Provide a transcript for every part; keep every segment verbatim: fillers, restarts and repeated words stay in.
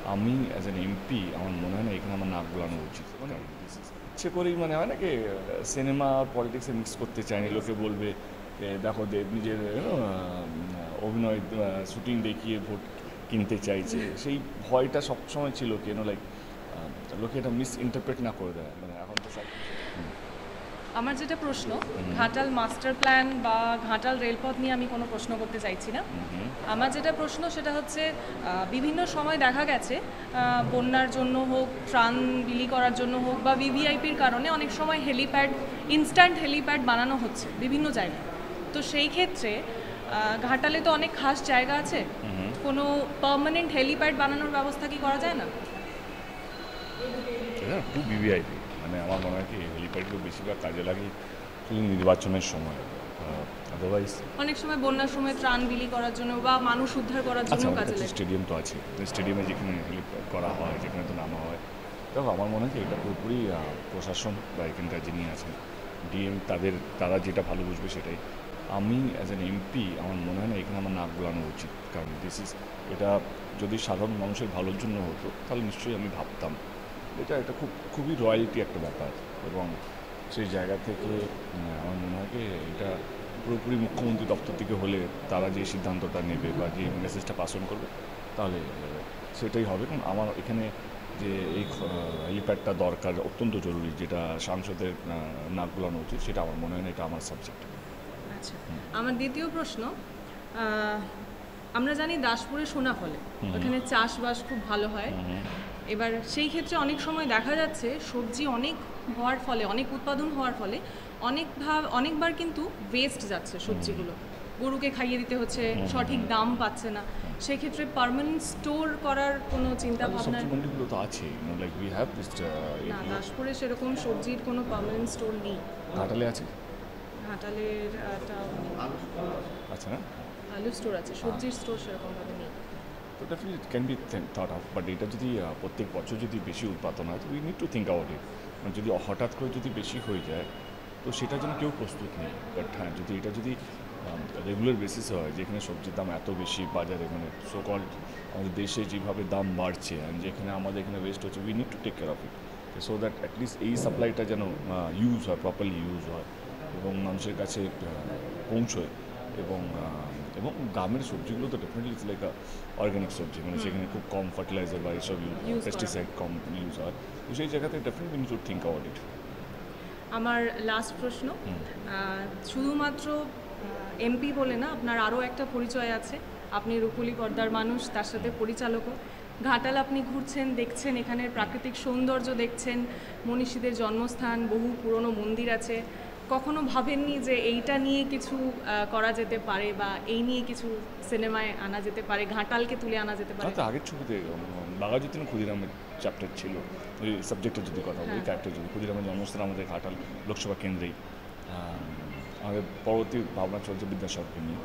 আমি as an MP আমার মনে হয় না এখানে আমার নাক গলানো উচিত। মানে ইচ্ছে করেই মানে হয় না কি সিনেমা আর পলিটিক্সে মিক্স করতে চায়নি। লোকে বলবে যে দেখো দেব নিজের অভিনয় শুটিং দেখিয়ে ভোট কিনতে চাইছে, সেই ভয়টা সবসময় ছিল কেন লাইক লোকে এটা মিস ইন্টারপ্রেট না করে দেয়। মানে এখন তো সব আমার যেটা প্রশ্ন, ঘাটাল মাস্টার প্ল্যান বা ঘাটাল রেলপথ নিয়ে আমি কোনো প্রশ্ন করতে চাইছি না। আমার যেটা প্রশ্ন সেটা হচ্ছে বিভিন্ন সময় দেখা গেছে বন্যার জন্য হোক, ত্রাণ বিলি করার জন্য হোক বা ভিভিআইপির কারণে অনেক সময় হেলিপ্যাড, ইনস্ট্যান্ট হেলিপ্যাড বানানো হচ্ছে বিভিন্ন জায়গায়। তো সেই ক্ষেত্রে ঘাটালে তো অনেক খাস জায়গা আছে, কোনো পার্মানেন্ট হেলিপ্যাড বানানোর ব্যবস্থা কি করা যায় না? টু ভিভিআইপি মানে আমার মনে হয় কি হেলিপ্যাডগুলো বেশিরভাগ কাজে লাগে শুধু নির্বাচনের সময়, আদারওয়াইজ অনেক সময় বন্যার সময় ত্রাণ বিলি করার জন্য বা মানুষ উদ্ধার করার জন্য কাজে লাগে। স্টেডিয়াম তো আছে, স্টেডিয়ামে যেখানে হেলিপ্যাড করা হয়, যেখানে তো নামা হয়। দেখো আমার মনে হয় কি এটা পুরোপুরি প্রশাসন বা এখানকার যিনি আছেন ডিএম তাদের, তারা যেটা ভালো বুঝবে সেটাই। আমি অ্যাজ অ্যান এমপি আমার মনে হয় না এখানে আমার নাক গলানো উচিত, কারণ দিস ইজ এটা যদি সাধারণ মানুষের ভালোর জন্য হতো তাহলে নিশ্চয়ই আমি ভাবতাম। এটা এটা খুব খুবই রয়্যালিটি একটা ব্যাপার, এবং সেই জায়গা থেকে আমার মনে হয় এটা পুরোপুরি মুখ্যমন্ত্রী দপ্তর থেকে হলে তারা যে সিদ্ধান্তটা নেবে বা যে মেসেজটা পাস অন করবে তাহলে সেটাই হবে। কারণ আমার এখানে যে এই হেলিপ্যাডটা দরকার অত্যন্ত জরুরি, যেটা সাংসদের নাক গলানো উচিত, সেটা আমার মনে হয় না এটা আমার সাবজেক্ট। আচ্ছা, আমার দ্বিতীয় প্রশ্ন, আমরা জানি দাসপুরে সোনাফলে ওখানে চাষবাস খুব ভালো হয়। এবার সেই ক্ষেত্রে অনেক সময় দেখা যাচ্ছে সবজি অনেক হওয়ার ফলে, অনেক উৎপাদন হওয়ার ফলে অনেক ভাব অনেকবার কিন্তু ওয়েস্ট যাচ্ছে সবজিগুলো, গরুকে খাইয়ে দিতে হচ্ছে, সঠিক দাম পাচ্ছে না। সেক্ষেত্রে পার্মানেন্ট স্টোর করার কোনো চিন্তা ভাবনা? মন্ডিগুলো তো আছে, লাইক উই হ্যাভ দিস। না, দাসপুরে সেরকম সবজির কোনো পার্মানেন্ট স্টোর নেই। ঘাটালে আছে, ঘাটালের একটা আচ্ছা না আলু স্টোর আছে, সবজির স্টোর সেরকমভাবে নেই। তো definitely it can be thought of, but এটা যদি প্রত্যেক বছর যদি বেশি উৎপাদন হয় তো we need to think out it. মানে যদি হঠাৎ করে যদি বেশি হয়ে যায় তো সেটার জন্য কেউ প্রস্তুত নেই। বাট হ্যাঁ, যদি এটা যদি রেগুলার বেসিস হয়, যেখানে সবজির দাম এত বেশি বাজারে, মানে সো কল্ড আমাদের দেশে যেভাবে দাম বাড়ছে অ্যান্ড যেখানে আমাদের এখানে ওয়েস্ট হচ্ছে, we need to take care of it so that at least এই সাপ্লাইটা যেন ইউজ হয়, প্রপারলি ইউজ হয় এবং মানুষের কাছে পৌঁছয়। এবং এবং গ্রামের সবজিগুলো তো ডেফিনেটলি ইটস লাইক অর্গ্যানিক সবজি, মানে সেখানে খুব কম ফার্টিলাইজার বা এইসব ইউজ, পেস্টিসাইড কম ইউজ হয়, তো সেই জায়গাতে definitely need to think about it. আমার লাস্ট প্রশ্ন, শুধুমাত্র এমপি বলে না, আপনার আরও একটা পরিচয় আছে, আপনি রুকুলি পর্দার মানুষ, তার সাথে পরিচালকও। ঘাটাল আপনি ঘুরছেন, দেখছেন, এখানের প্রাকৃতিক সৌন্দর্য দেখছেন, মনীষীদের জন্মস্থান, বহু পুরনো মন্দির আছে। কখনো ভাবেননি যে এইটা নিয়ে কিছু করা যেতে পারে বা এই নিয়ে কিছু সিনেমায় আনা যেতে পারে, ঘাটালকে তুলে আনা যেতে পারে? আগের ছবিতে বাঘাযতীন ক্ষুদিরামের চ্যাপ্টার ছিল, ওই সাবজেক্টের যদি কথা বলি, ক্যারেক্টার যদি ক্ষুদিরামের জন্মস্থান আমাদের ঘাটাল লোকসভা কেন্দ্রেই। আমাদের পরবর্তী ভাবনা চলছে বিদ্যাসাগরকে নিয়ে,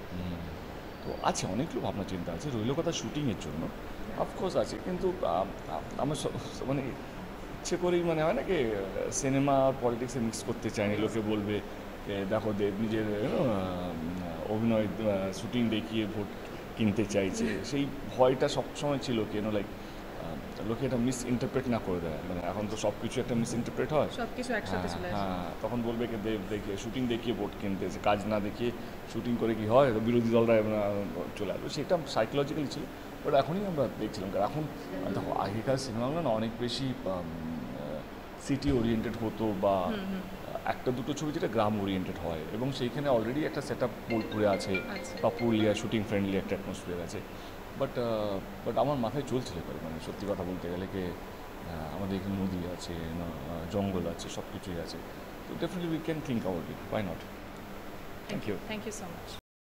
তো আছে অনেকগুলো ভাবনা চিন্তা আছে। রইল কথা শুটিংয়ের জন্য, অফকোর্স আছে, কিন্তু আমার মানে ইচ্ছে করেই মানে হয় না কি সিনেমা আর পলিটিক্সে মিক্স করতে চায়নি। লোকে বলবে দেখো দেব নিজের অভিনয় শুটিং দেখিয়ে ভোট কিনতে চাইছে, সেই ভয়টা সবসময় ছিল কেন লাইক লোকে এটা মিস ইন্টারপ্রেট না করে দেয়। মানে এখন তো সব কিছু একটা মিস ইন্টারপ্রেট হয়, সবকিছু একসাথে চলে আসে। হ্যাঁ, তখন বলবে কি দেব দেখে শুটিং দেখিয়ে ভোট কিনতেছে, কাজ না দেখিয়ে শুটিং করে কি হয়, বিরোধী দলরা চলে আসবে, সেটা সাইকোলজিক্যালি ছিল। বাট এখনই আমরা দেখছিলাম, কারণ এখন দেখো আগেকার সিনেমাগুলো না অনেক বেশি সিটি ওরিয়েন্টেড হতো, বা একটা দুটো ছবি যেটা গ্রাম ওরিয়েন্টেড হয়, এবং সেইখানে অলরেডি একটা সেট আপ বোলপুরে আছে বা পুরুলিয়া শুটিং ফ্রেন্ডলি একটা অ্যাটমসফিয়ার আছে। বাট বাট আমার মাথায় চলছিল করে, মানে সত্যি কথা বলতে গেলে কি আমাদের এখানে নদী আছে, জঙ্গল আছে, সব কিছুই আছে, তো definitely we can think out it, why not. Thank you thank you so much.